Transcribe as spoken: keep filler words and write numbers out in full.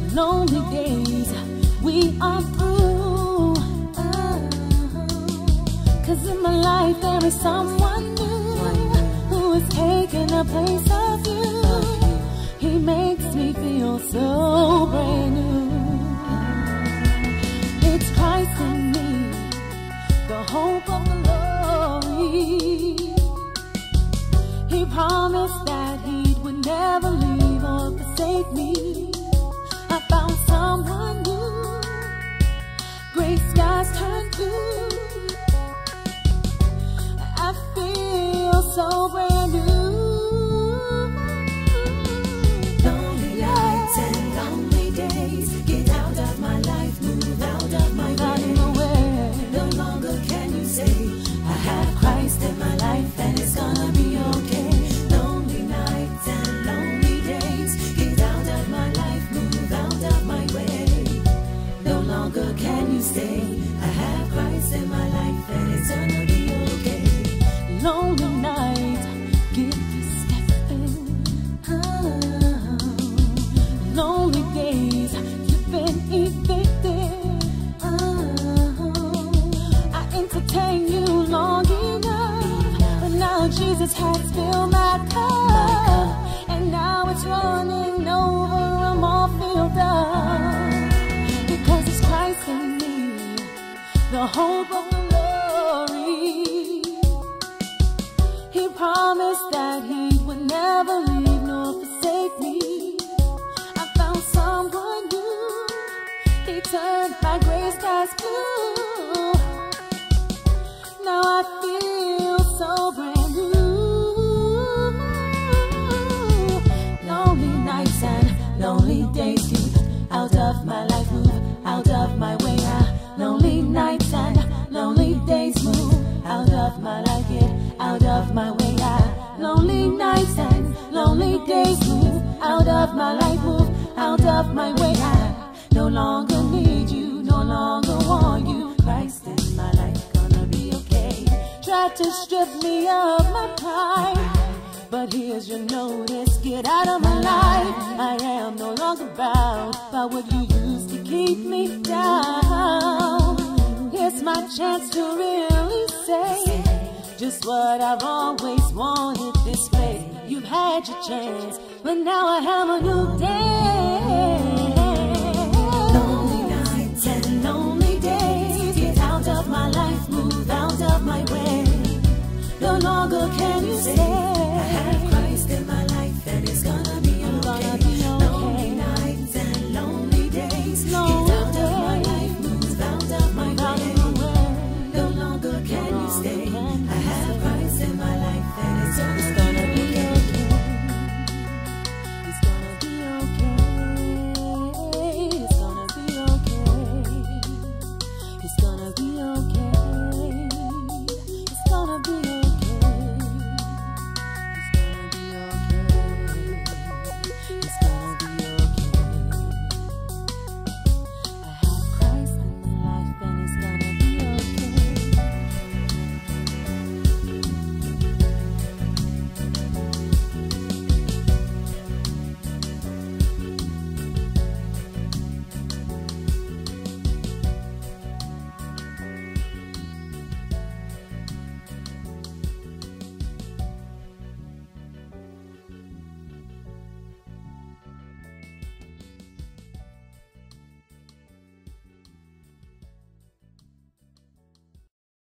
lonely days we are through. Cause in my life there is someone new who is taking the place of you. He makes me feel so brand new. It's Christ in me, the hope of the glory. He promised that he would never leave or forsake me. I found someone new, gray skies turn blue. I feel so brand new. Lonely nights and lonely days, get out of my life, move out of my way. No longer can you say I have Christ in my life and it's gonna be okay. Lonely nights and lonely days, get out of my life, move out of my way. No longer can you say I have Christ in my life and it's gonna be okay. Lonely night, get you stepping. Oh. Lonely days, you've been evicted. Oh. I entertained you long enough, but now Jesus has filled my cup, and now it's running over, I'm all filled up. Because it's Christ in me, the hope of the glory. He promised that he would never leave nor forsake me. I found someone new, he turned my gray skies blue. Now I feel so brand new. Lonely nights and lonely days, get out of my life, move out of my way. Lonely nights and lonely days, move out of my life, get out of my way. Lonely nights and lonely days, move out of my life, move out of my way. I no longer need you, no longer want you. Christ in my life, gonna be okay. Tried to strip me of my pride, but here's your notice, get out of my life. I am no longer bound by what you used to keep me down. Here's my chance to really say just what I've always wanted this way. You've had your chance, but now I have a new day.